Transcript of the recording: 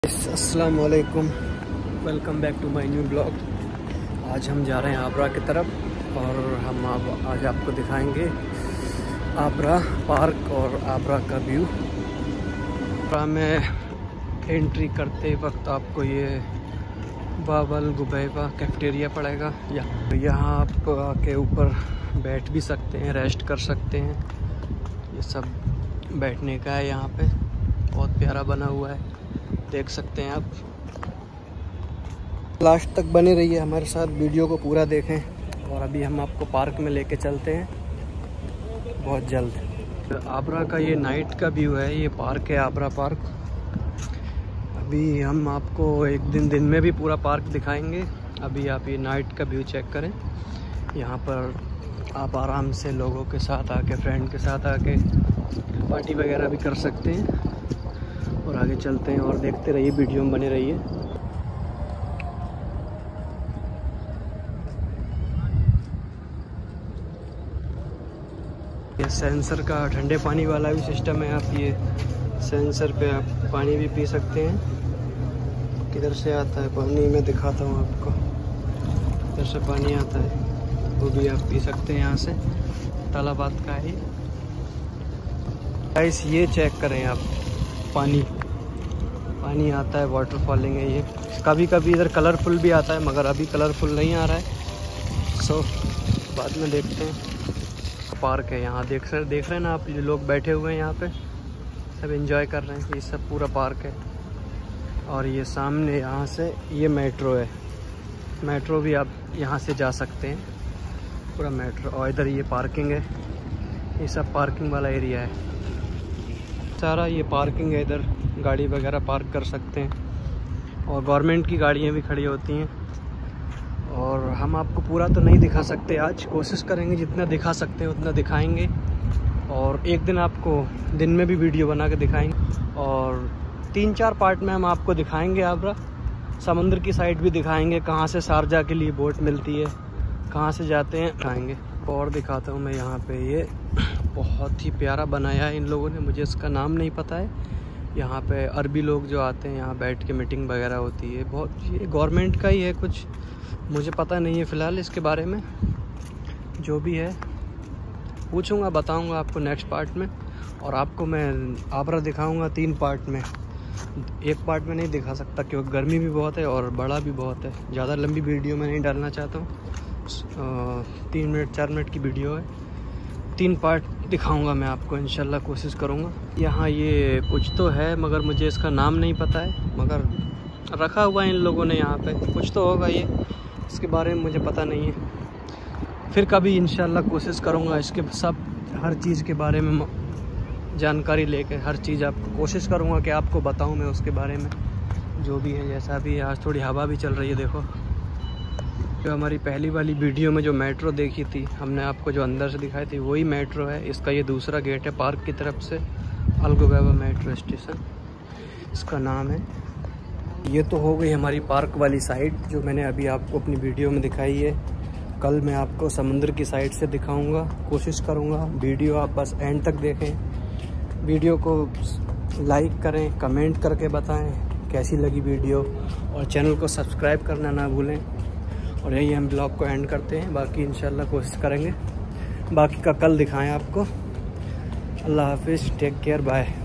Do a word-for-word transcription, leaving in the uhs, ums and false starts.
अस्सलाम वालेकुम, welcome back to my new blog. आज हम जा रहे हैं आबरा की तरफ और हम आप आज आपको दिखाएंगे आबरा पार्क और आबरा का व्यू। आबरा में एंट्री करते वक्त आपको ये बाबल गुबैबा कैफेटेरिया पड़ेगा। यहाँ आप आके ऊपर बैठ भी सकते हैं, रेस्ट कर सकते हैं। ये सब बैठने का है, यहाँ पे बहुत प्यारा बना हुआ है, देख सकते हैं आप। लास्ट तक बने रहिए हमारे साथ, वीडियो को पूरा देखें। और अभी हम आपको पार्क में लेके चलते हैं बहुत जल्द। आबरा का ये नाइट का व्यू है, ये पार्क है आबरा पार्क। अभी हम आपको एक दिन दिन में भी पूरा पार्क दिखाएंगे। अभी आप ये नाइट का व्यू चेक करें। यहाँ पर आप आराम से लोगों के साथ आके, फ्रेंड के साथ आके पार्टी वगैरह भी कर सकते हैं। और आगे चलते हैं और देखते रहिए, वीडियो में बने रहिए। ये सेंसर का ठंडे पानी वाला भी सिस्टम है। आप ये सेंसर पे आप पानी भी पी सकते हैं। किधर से आता है पानी, मैं दिखाता हूँ आपको। किधर से पानी आता है वो भी आप पी सकते हैं यहाँ से, तालाबाद का है। गाइस ये चेक करें आप, पानी पानी आता है, वाटरफॉलिंग है ये। कभी कभी इधर कलरफुल भी आता है, मगर अभी कलरफुल नहीं आ रहा है। सो बाद में देखते हैं। पार्क है यहाँ, देख सर देख रहे हैं ना आप, जो लोग बैठे हुए हैं यहाँ पे सब एंजॉय कर रहे हैं। ये सब पूरा पार्क है। और ये सामने यहाँ से ये मेट्रो है, मेट्रो भी आप यहाँ से जा सकते हैं, पूरा मेट्रो। और इधर ये पार्किंग है, ये सब पार्किंग वाला एरिया है सारा। ये पार्किंग है, इधर गाड़ी वगैरह पार्क कर सकते हैं। और गवर्नमेंट की गाड़ियाँ भी खड़ी होती हैं। और हम आपको पूरा तो नहीं दिखा सकते आज, कोशिश करेंगे जितना दिखा सकते हैं उतना दिखाएंगे। और एक दिन आपको दिन में भी वीडियो बना के दिखाएंगे। और तीन चार पार्ट में हम आपको दिखाएंगे आबरा। समुद्र की साइड भी दिखाएंगे, कहाँ से शारजा के लिए बोट मिलती है, कहाँ से जाते हैं, दिखाएंगे। और दिखाता हूँ मैं यहाँ पे, ये बहुत ही प्यारा बनाया है इन लोगों ने, मुझे इसका नाम नहीं पता है। यहाँ पे अरबी लोग जो आते हैं, यहाँ बैठ के मीटिंग वगैरह होती है। बहुत ये गवर्नमेंट का ही है, कुछ मुझे पता नहीं है फ़िलहाल इसके बारे में। जो भी है पूछूंगा, बताऊंगा आपको नेक्स्ट पार्ट में। और आपको मैं आबरा दिखाऊंगा तीन पार्ट में, एक पार्ट में नहीं दिखा सकता क्योंकि गर्मी भी बहुत है और बड़ा भी बहुत है। ज़्यादा लंबी वीडियो में नहीं डालना चाहता हूँ। तीन मिनट चार मिनट की वीडियो है, तीन पार्ट दिखाऊंगा मैं आपको, इंशाल्लाह कोशिश करूंगा। यहाँ ये कुछ तो है मगर मुझे इसका नाम नहीं पता है, मगर रखा हुआ है इन लोगों ने यहाँ पे, कुछ तो होगा ये, इसके बारे में मुझे पता नहीं है। फिर कभी इंशाल्लाह कोशिश करूंगा इसके सब हर चीज़ के बारे में जानकारी लेके, हर चीज़ आपको कोशिश करूंगा कि आपको बताऊं मैं उसके बारे में, जो भी है जैसा भी है। आज थोड़ी हवा भी चल रही है, देखो। जो हमारी पहली वाली वीडियो में जो मेट्रो देखी थी हमने आपको, जो अंदर से दिखाई थी, वही मेट्रो है। इसका ये दूसरा गेट है पार्क की तरफ से, अल गुबैबा मेट्रो स्टेशन इसका नाम है। ये तो हो गई हमारी पार्क वाली साइड जो मैंने अभी आपको अपनी वीडियो में दिखाई है। कल मैं आपको समुद्र की साइड से दिखाऊंगा, कोशिश करूंगा। वीडियो आप बस एंड तक देखें, वीडियो को लाइक करें, कमेंट करके बताएं कैसी लगी वीडियो, और चैनल को सब्सक्राइब करना ना भूलें। और यही हम ब्लॉग को एंड करते हैं, बाकी इंशाल्लाह कोशिश करेंगे बाकी का कल दिखाएं आपको। अल्लाह हाफिज़, टेक केयर, बाय।